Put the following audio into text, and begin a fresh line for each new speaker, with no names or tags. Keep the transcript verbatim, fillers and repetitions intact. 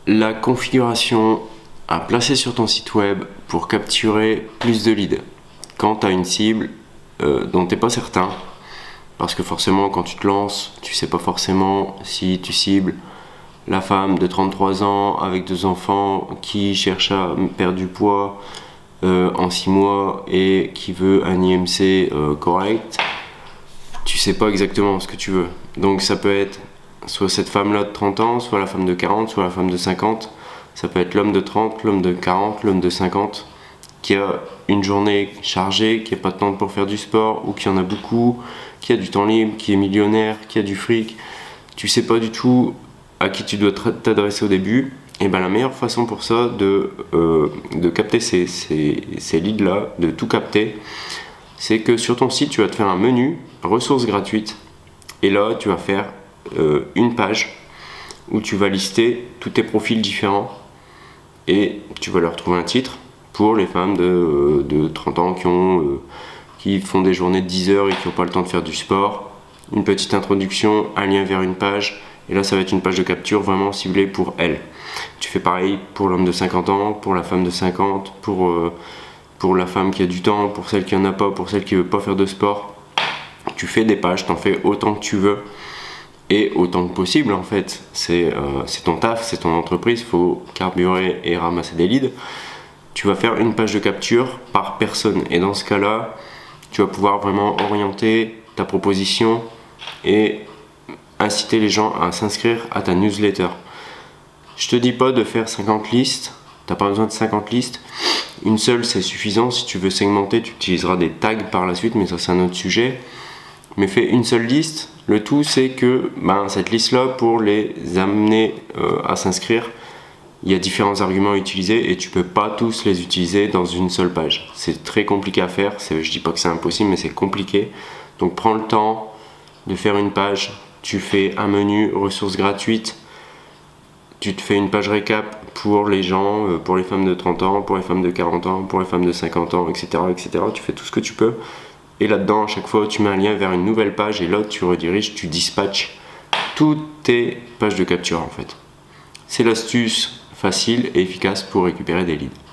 la configuration à placer sur ton site web pour capturer plus de leads quand tu as une cible euh, dont tu n'es pas certain, parce que forcément quand tu te lances, tu sais pas forcément si tu cibles la femme de trente-trois ans avec deux enfants qui cherche à perdre du poids euh, en six mois et qui veut un I M C euh, correct. Tu sais pas exactement ce que tu veux, donc ça peut être soit cette femme là de trente ans, soit la femme de quarante, soit la femme de cinquante. Ça peut être l'homme de trente, l'homme de quarante, l'homme de cinquante qui a une journée chargée, qui n'a pas de temps pour faire du sport, ou qui en a beaucoup, qui a du temps libre, qui est millionnaire, qui a du fric. Tu sais pas du tout à qui tu dois t'adresser au début. Et ben la meilleure façon pour ça de, euh, de capter ces, ces, ces leads là, de tout capter, c'est que sur ton site tu vas te faire un menu ressources gratuites, et là tu vas faire euh, une page où tu vas lister tous tes profils différents et tu vas leur trouver un titre pour les femmes de, euh, de trente ans qui, ont, euh, qui font des journées de dix heures et qui n'ont pas le temps de faire du sport. Une petite introduction, un lien vers une page, et là ça va être une page de capture vraiment ciblée pour elles. Tu fais pareil pour l'homme de cinquante ans, pour la femme de cinquante, pour, euh, pour la femme qui a du temps, pour celle qui en a pas, pour celle qui veut pas faire de sport. Tu fais des pages, t'en fais autant que tu veux et autant que possible en fait. C'est euh, ton taf, c'est ton entreprise, il faut carburer et ramasser des leads. Tu vas faire une page de capture par personne, et dans ce cas là tu vas pouvoir vraiment orienter ta proposition et inciter les gens à s'inscrire à ta newsletter. Je te dis pas de faire cinquante listes, t'as pas besoin de cinquante listes, une seule c'est suffisant. Si tu veux segmenter, tu utiliseras des tags par la suite, mais ça c'est un autre sujet. Mais fais une seule liste. Le tout c'est que ben, cette liste là, pour les amener euh, à s'inscrire, il y a différents arguments à utiliser et tu peux pas tous les utiliser dans une seule page. C'est très compliqué à faire, je dis pas que c'est impossible, mais c'est compliqué. Donc prends le temps de faire une page, tu fais un menu ressources gratuites, tu te fais une page récap pour les gens, pour les femmes de trente ans, pour les femmes de quarante ans, pour les femmes de cinquante ans, et cetera, et cetera. Tu fais tout ce que tu peux. Et là-dedans, à chaque fois, tu mets un lien vers une nouvelle page, et là, tu rediriges, tu dispatches toutes tes pages de capture en fait. C'est l'astuce facile et efficace pour récupérer des leads.